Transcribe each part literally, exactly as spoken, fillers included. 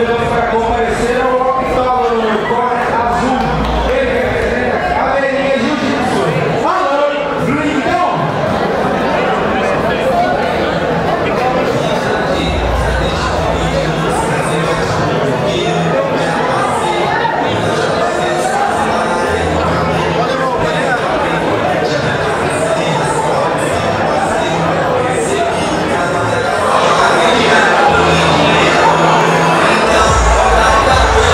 Thank you.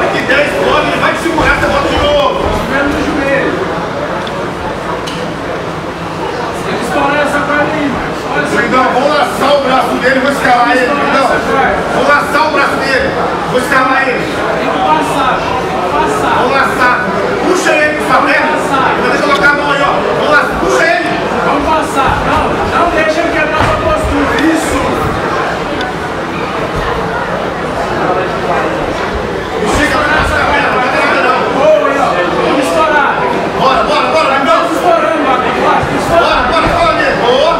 que der, explode, ele vai te segurar, você bota de novo. Segurando no joelho. Tem que estourar essa perna aí, Marcos. Brigão, vou laçar o braço dele, vou escalar ele, Brigão. Vou laçar o braço dele, vou escalar ele. Tem que passar, tem que passar. Vou laçar. Puxa ele com sua perna. Vou deixar colocar a mão aí, ó. Vou laçar, puxa ele. Vamos passar. Não, não deixa ele quebrar sua postura. Isso. Não chega pra passar a perna, não vai nada não. Boa, aí, ó. Vamos estourar. Bora, bora, bora, Brigão. Estamos estourando, Marcos. Bora, Bora, estourando. bora, bora mesmo. Boa.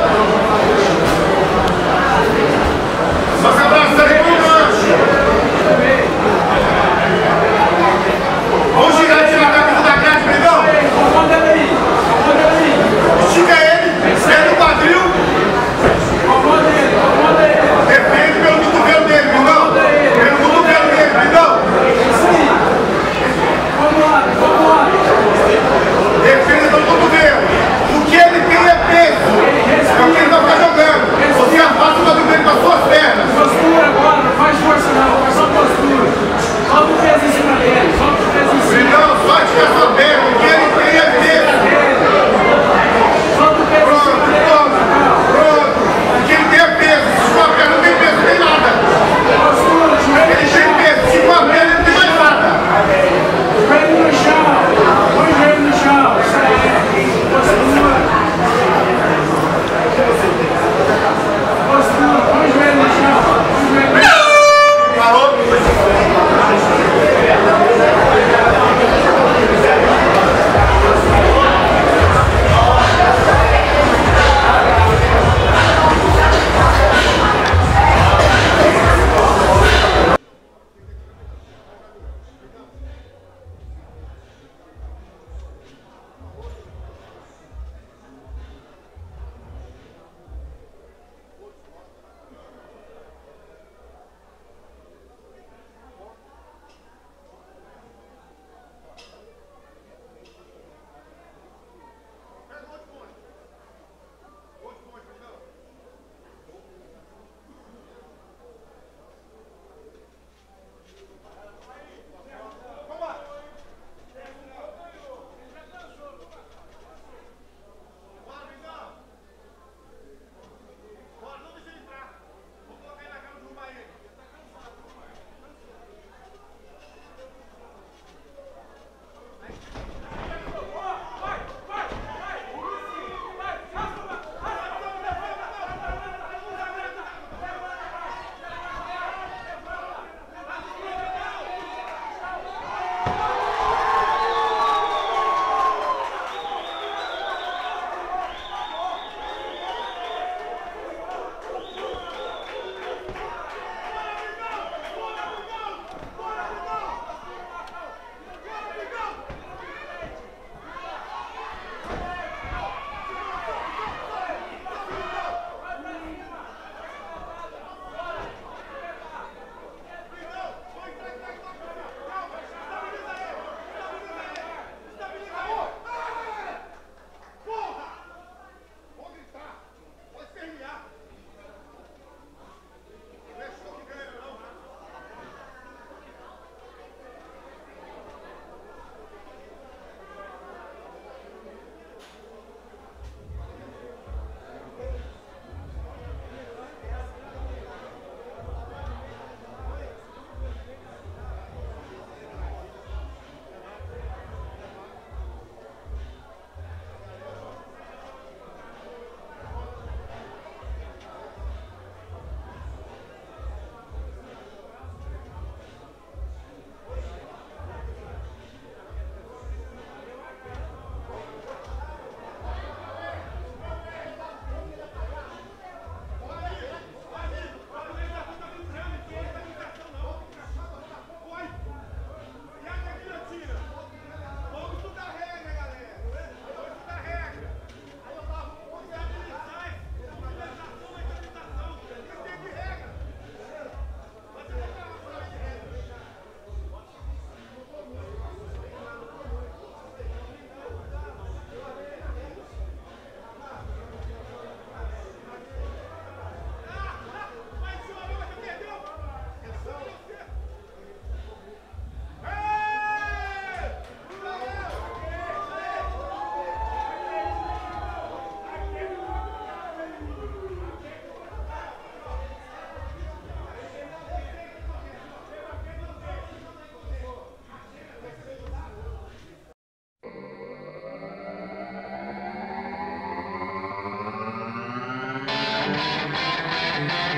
Só se abraçando aí pro gancho. Vamos girar ele na cabeça da grade, Brigão.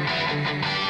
Thank